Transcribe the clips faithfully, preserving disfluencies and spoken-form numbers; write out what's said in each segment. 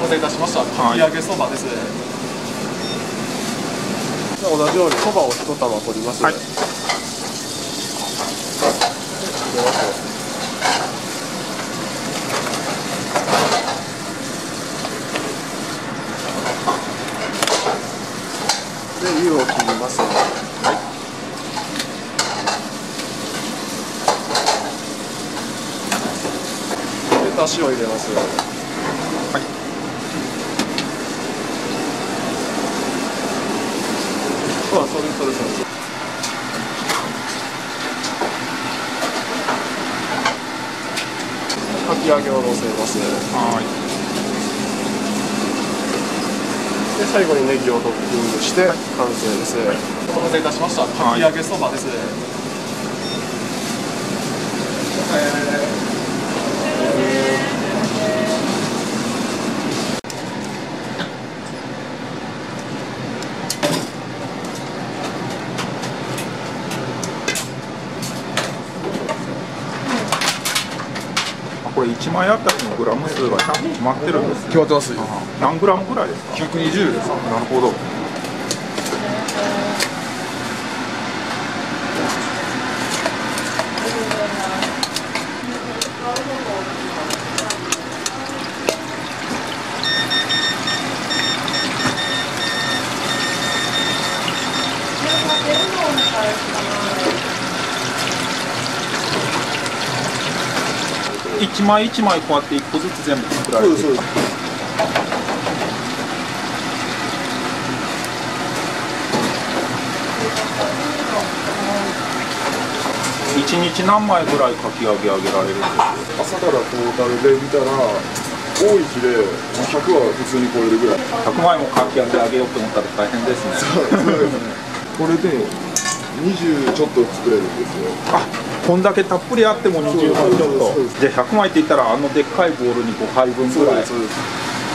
待たせいたしました。かき揚げそばです。同じようにそばを一玉取ります。はい。で、湯を切ります。はい。で、だしを入れます。はい。そうです、そうです、そうです。かき揚げをのせます。はい。で、最後にネギをトッピングして完成です。はい、お待たせいたしました。かき揚げそばです。はい、 これいちまいあたりのグラム数がちゃんと決まってるんですね。 決まってますよ。 何グラムぐらいですか？ ひゃくにじゅうです。 なるほど。一枚一枚こうやって一個ずつ全部作られてる。そうです、そうです。一日何枚ぐらいかき揚げ揚げられるんですか？ 朝からトータルで見たら多い日でひゃくは普通に超えるぐらい。 ひゃくまいもかき揚げ揚げようと思ったら大変ですね。 そうですね。これでにじゅうちょっと作れるんですよ。 あ、こんだけたっぷりあってもにじゅうまいちょっと。じゃあひゃくまいって言ったらあのでっかいボウルにごはいぶんぐらい。 そうです。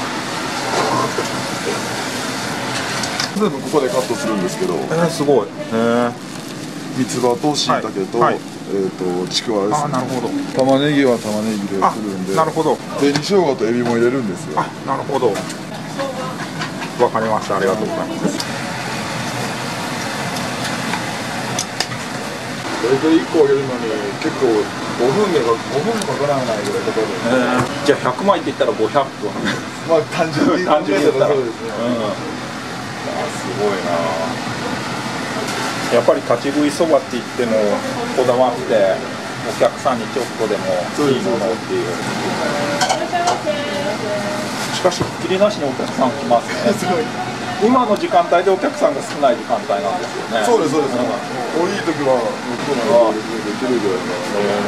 全部ここでカットするんですけど。 えー、すごい。へえ。 三つ葉と椎茸と、はいはい、えっとちくわですね。 あ、なるほど。 玉ねぎは玉ねぎでするんで。 なるほど。 紅生姜とエビも入れるんですよ。 あ、なるほど。わかりました。ありがとうございます。 大体いっこ揚げるのに結構ごふんでごふんかからないぐらいかかるんで、 えー、じゃあひゃくまいって言ったらごひゃくぶん。 まあ単純に単純に言ったらそうですね。 うん、あ、すごいな。 やっぱり立ち食いそばって言ってもこだわってお客さんにちょっとでもいいものっていう。しかしひっきりなしにお客さん来ますね。すごい。今の時間帯でお客さんが少ない時間帯なんですよね。 そうです、そうです。多い時は向こうのできるぐらいの。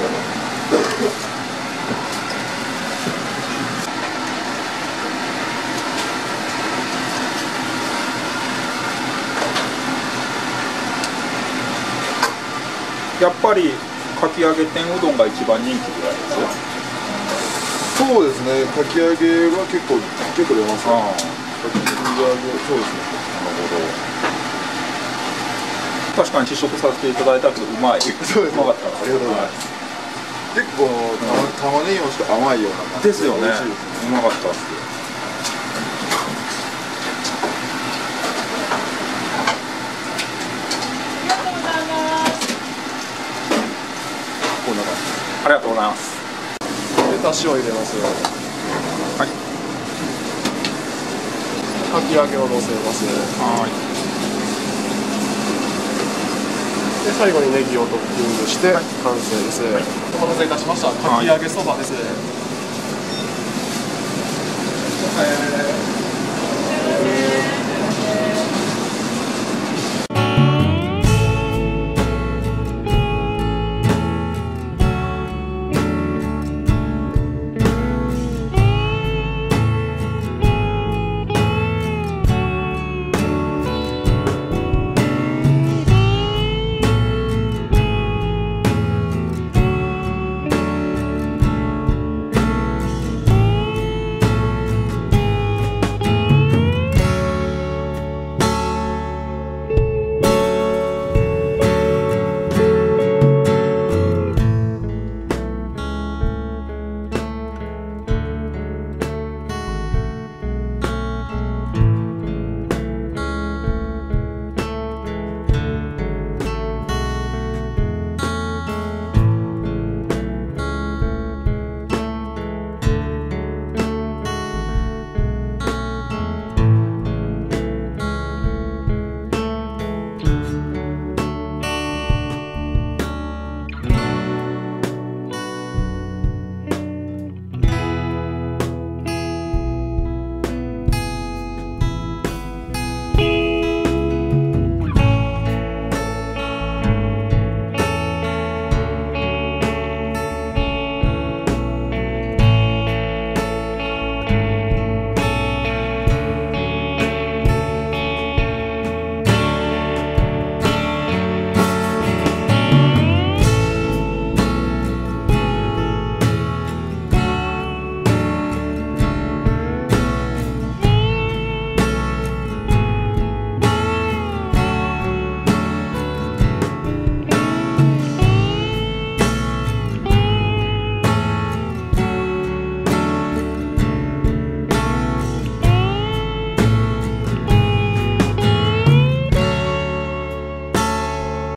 やっぱりかき揚げ天うどんが一番人気ぐらいですよ。 そうですね。かき揚げは結構結構出ますね。かき揚げ、そうですね。なるほど。 確かに試食させていただいたけどうまい。 そうです。うまかった。ありがとうございます。結構玉ねぎもちょっと甘いような感じですよね。うまかったです。こんな感じ。ありがとうございます。 で、だしを入れます。 はい。 かき揚げをのせます。 はい。 で、最後にネギをトッピングして完成です。はい、お待たせいたしました。かき揚げそばです。はい、えー